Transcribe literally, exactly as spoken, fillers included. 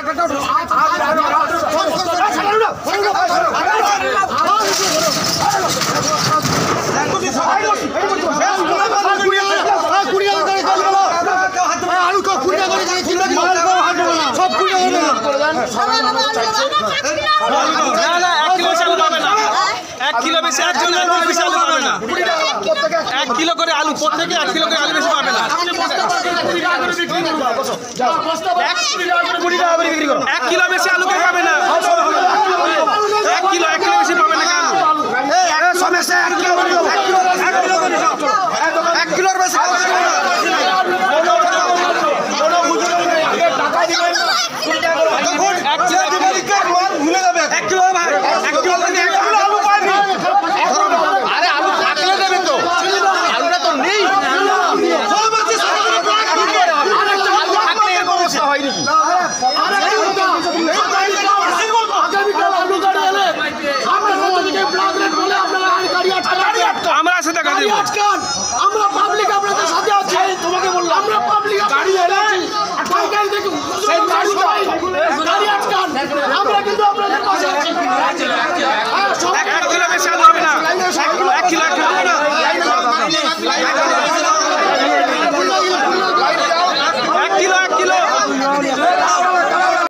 এক কিলো বেশি একজন বেশি আলু পাবে না। এক কিলো করে আলু প্রত্যেকে এক কিলো করে আলু বেশি পাবে না। এক কিলো বেশি আলু কে পাবে না। এক কিলো এক কিলো বেশি পাবে না আলু। সমস্যা এক কিলো এক কিলোর বেশি আমরা সেটা